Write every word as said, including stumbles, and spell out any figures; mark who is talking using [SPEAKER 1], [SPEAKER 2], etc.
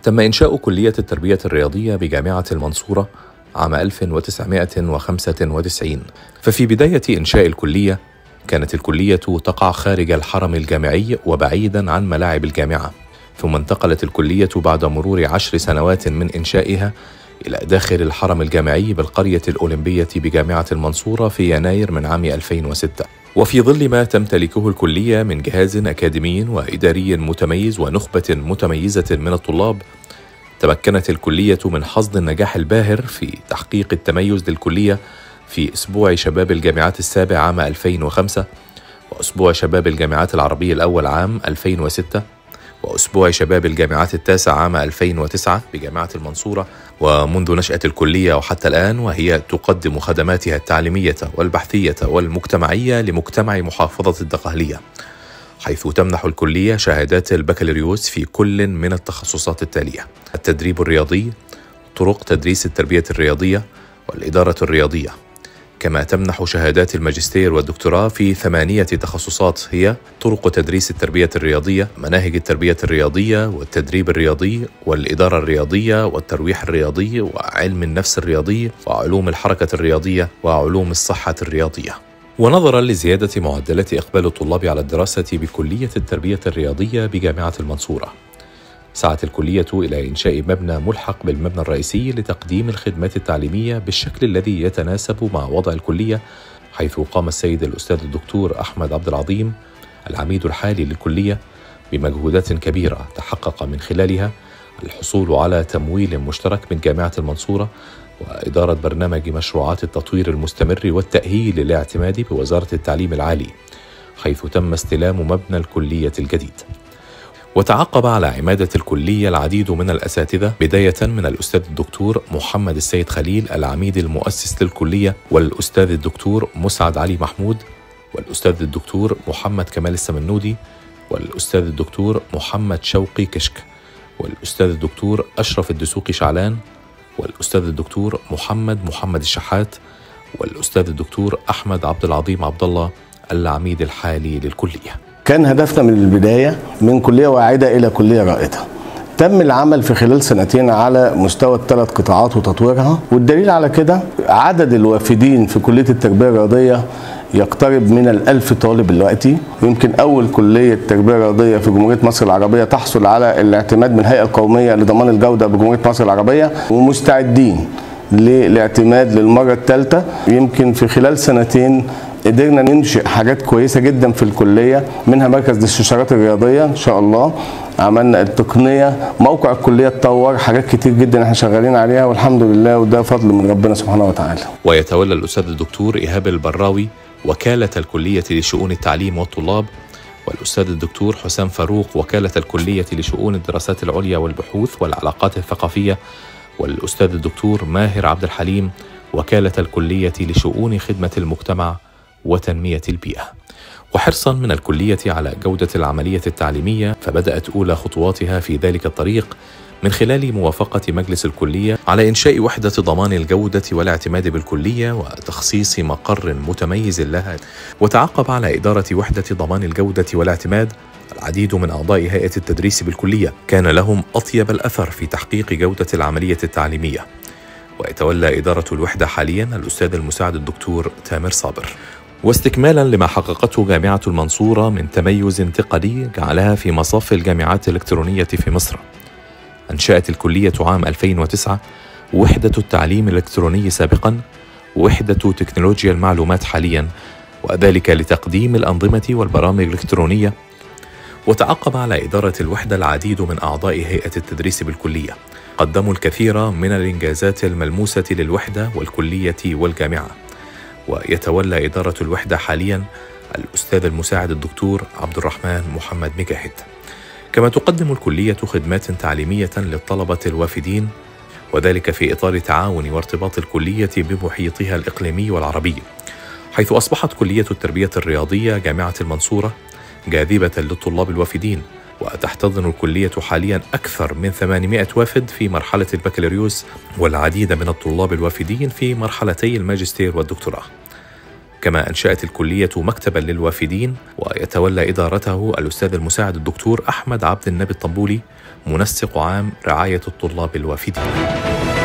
[SPEAKER 1] تم إنشاء كلية التربية الرياضية بجامعة المنصورة عام ألف وتسعمائة وخمسة وتسعين، ففي بداية إنشاء الكلية كانت الكلية تقع خارج الحرم الجامعي وبعيداً عن ملاعب الجامعة، ثم انتقلت الكلية بعد مرور عشر سنوات من إنشائها إلى داخل الحرم الجامعي بالقرية الأولمبية بجامعة المنصورة في يناير من عام ألفين وستة. وفي ظل ما تمتلكه الكلية من جهاز أكاديمي وإداري متميز ونخبة متميزة من الطلاب، تمكنت الكلية من حصد النجاح الباهر في تحقيق التميز للكلية في أسبوع شباب الجامعات السابع عام ألفين وخمسة، وأسبوع شباب الجامعات العربية الأول عام ألفين وستة، وأسبوع شباب الجامعات التاسع عام ألفين وتسعة بجامعة المنصورة. ومنذ نشأة الكلية وحتى الآن وهي تقدم خدماتها التعليمية والبحثية والمجتمعية لمجتمع محافظة الدقهلية، حيث تمنح الكلية شهادات البكالوريوس في كل من التخصصات التالية: التدريب الرياضي، طرق تدريس التربية الرياضية، والإدارة الرياضية. كما تمنح شهادات الماجستير والدكتوراه في ثمانية تخصصات هي طرق تدريس التربية الرياضية، مناهج التربية الرياضية، والتدريب الرياضي، والإدارة الرياضية، والترويح الرياضي، وعلم النفس الرياضي، وعلوم الحركة الرياضية، وعلوم الصحة الرياضية. ونظراً لزيادة معدلات إقبال الطلاب على الدراسة بكلية التربية الرياضية بجامعة المنصورة، سعت الكلية إلى إنشاء مبنى ملحق بالمبنى الرئيسي لتقديم الخدمات التعليمية بالشكل الذي يتناسب مع وضع الكلية، حيث قام السيد الأستاذ الدكتور أحمد عبد العظيم العميد الحالي للكلية بمجهودات كبيرة تحقق من خلالها الحصول على تمويل مشترك من جامعة المنصورة وإدارة برنامج مشروعات التطوير المستمر والتأهيل للاعتماد بوزارة التعليم العالي، حيث تم استلام مبنى الكلية الجديد. وتعقب على عمادة الكلية العديد من الأساتذة، بداية من الأستاذ الدكتور محمد السيد خليل العميد المؤسس للكلية، والأستاذ الدكتور مسعد علي محمود، والأستاذ الدكتور محمد كمال السمنودي، والأستاذ الدكتور محمد شوقي كشك، والأستاذ الدكتور أشرف الدسوقي شعلان، والأستاذ الدكتور محمد محمد الشحات، والأستاذ الدكتور أحمد عبد العظيم عبد الله العميد الحالي للكلية.
[SPEAKER 2] كان هدفنا من البداية من كلية واعدة إلى كلية رائدة. تم العمل في خلال سنتين على مستوى الثلاث قطاعات وتطويرها، والدليل على كده عدد الوافدين في كلية التربية الرياضية يقترب من الألف طالب دلوقتي. يمكن أول كلية تربية رياضية في جمهورية مصر العربية تحصل على الاعتماد من الهيئة القومية لضمان الجودة بجمهورية مصر العربية، ومستعدين للاعتماد للمرة الثالثة. يمكن في خلال سنتين قدرنا ننشئ حاجات كويسة جدا في الكلية، منها مركز الاستشارات الرياضية إن شاء الله، عملنا التقنية، موقع الكلية اتطور، حاجات كتير جدا احنا شغالين عليها والحمد لله، وده فضل من ربنا سبحانه وتعالى.
[SPEAKER 1] ويتولى الأستاذ الدكتور إيهاب البراوي وكالة الكلية لشؤون التعليم والطلاب، والأستاذ الدكتور حسام فاروق وكالة الكلية لشؤون الدراسات العليا والبحوث والعلاقات الثقافية، والأستاذ الدكتور ماهر عبد الحليم وكالة الكلية لشؤون خدمة المجتمع وتنمية البيئة. وحرصا من الكلية على جودة العملية التعليمية، فبدأت أولى خطواتها في ذلك الطريق من خلال موافقة مجلس الكلية على إنشاء وحدة ضمان الجودة والاعتماد بالكلية وتخصيص مقر متميز لها. وتعقب على إدارة وحدة ضمان الجودة والاعتماد العديد من أعضاء هيئة التدريس بالكلية كان لهم أطيب الأثر في تحقيق جودة العملية التعليمية. ويتولى إدارة الوحدة حاليا الأستاذ المساعد الدكتور تامر صابر. واستكمالا لما حققته جامعة المنصورة من تميز انتقالي جعلها في مصاف الجامعات الإلكترونية في مصر، أنشأت الكلية عام ألفين وتسعة وحدة التعليم الإلكتروني سابقا، ووحدة تكنولوجيا المعلومات حاليا، وذلك لتقديم الأنظمة والبرامج الإلكترونية. وتعقب على إدارة الوحدة العديد من أعضاء هيئة التدريس بالكلية قدموا الكثير من الإنجازات الملموسة للوحدة والكلية والجامعة. ويتولى إدارة الوحدة حاليا الأستاذ المساعد الدكتور عبد الرحمن محمد مجاهد. كما تقدم الكلية خدمات تعليمية للطلبة الوافدين، وذلك في إطار تعاون وارتباط الكلية بمحيطها الإقليمي والعربي، حيث أصبحت كلية التربية الرياضية جامعة المنصورة جاذبة للطلاب الوافدين، وتحتضن الكلية حاليا أكثر من ثمانمائة وافد في مرحلة البكالوريوس، والعديد من الطلاب الوافدين في مرحلتي الماجستير والدكتوراه. كما أنشأت الكلية مكتبا للوافدين، ويتولى إدارته الأستاذ المساعد الدكتور أحمد عبد النبي الطنبولي، منسق عام رعاية الطلاب الوافدين.